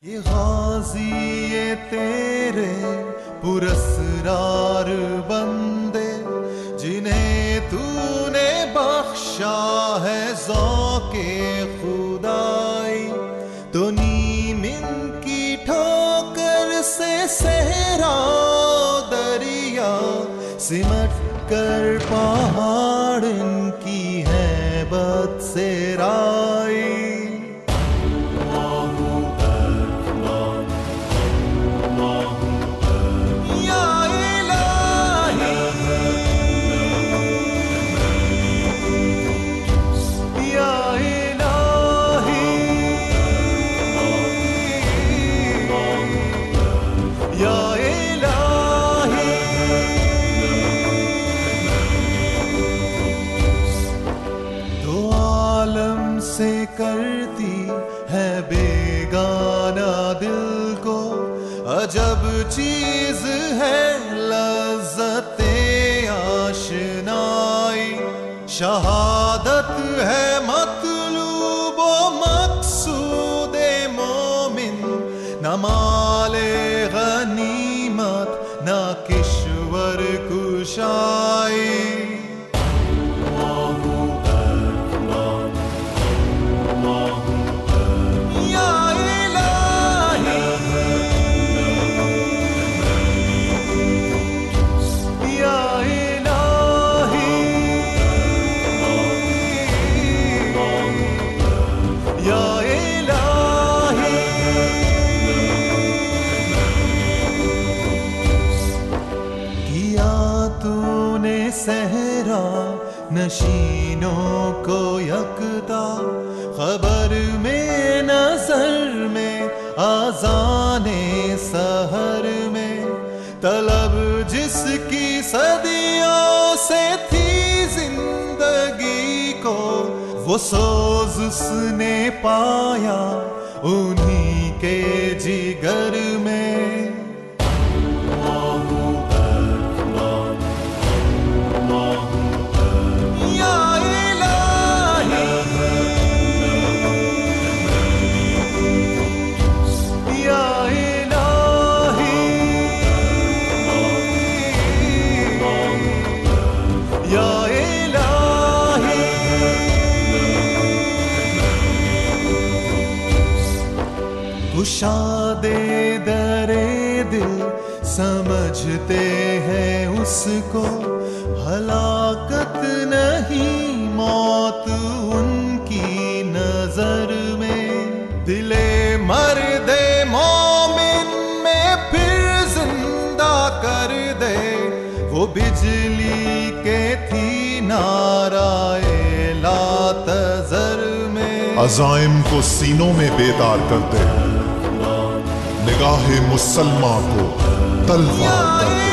ये गाजी ये तेरे पुरस्कार बंदे जिन्हें तूने बख्शा है ज़ौक़े खुदाई, तो नीम इनकी ठोकर से सहरा दरिया सिमट कर पहाड़ इनकी हैबत से राई। से करती है बेगाना दिल को अजब चीज है लज़्ज़ते आशनाई, शहादत है मतलूब व मक़सूदे मोमिन, न माले गनीमत न किश्वर कुशाई। तूने सहरा नशीनों को यकता, खबर में नजर में आज़ाने सहर में, तलब जिसकी सदियों से थी जिंदगी को, वो सोज उसने पाया उन्हीं के जिगर में। कुशादे दरे दिल समझते हैं उसको, हलाकत नहीं मौत उनकी नजर में, दिले मर्दे मोमिन में फिर जिंदा कर दे, वो बिजली के थी नाराए लातज़र में। अज़ाइम को सीनों में बेदार कर दे, निगाहे मुसलमान को तलवार कर दे।